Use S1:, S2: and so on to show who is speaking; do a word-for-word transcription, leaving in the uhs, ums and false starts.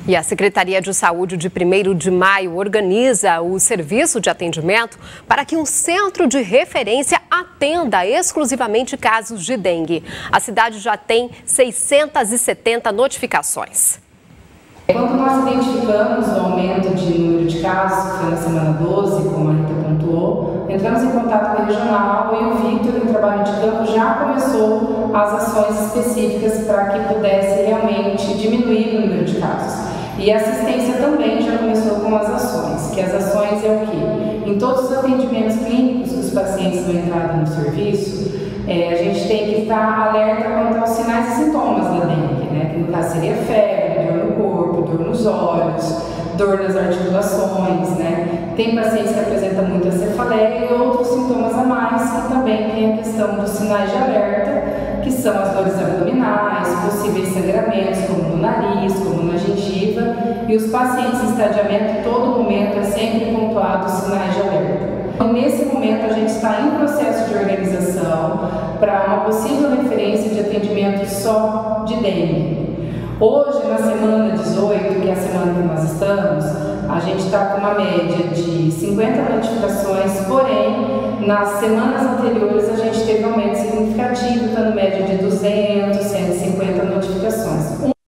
S1: E a Secretaria de Saúde de primeiro de maio organiza o serviço de atendimento para que um centro de referência atenda exclusivamente casos de dengue. A cidade já tem seiscentas e setenta notificações.
S2: Quando nós identificamos o aumento de número de casos, que foi na semana doze, como a Rita pontuou, entramos em contato com a regional e o Victor, em trabalho de campo, já começou as ações específicas para que pudesse realmente diminuir o número de casos. E a assistência também já começou com as ações, que as ações é o quê? Em todos os atendimentos clínicos que os pacientes vão entrar no serviço, é, a gente tem que estar alerta quanto aos sinais e sintomas da dengue, né? Que no caso seria febre, dor no corpo, dor nos olhos, dor nas articulações, né? Tem pacientes que apresentam muita cefaleia e outros sintomas a mais, que também tem a questão dos sinais de alerta, que são as dores abdominais, possíveis sangramentos, como no nariz, como na gengiva, e os pacientes em estadiamento, todo momento é sempre pontuado os sinais de alerta. Então, nesse momento, a gente está em processo de organização para uma possível referência de atendimento só de dengue. Hoje, na semana dezoito, que é a semana que nós estamos, a gente está com uma média de cinquenta notificações, porém, nas semanas anteriores a gente teve um aumento significativo, está no média de duzentas, cento e cinquenta notificações.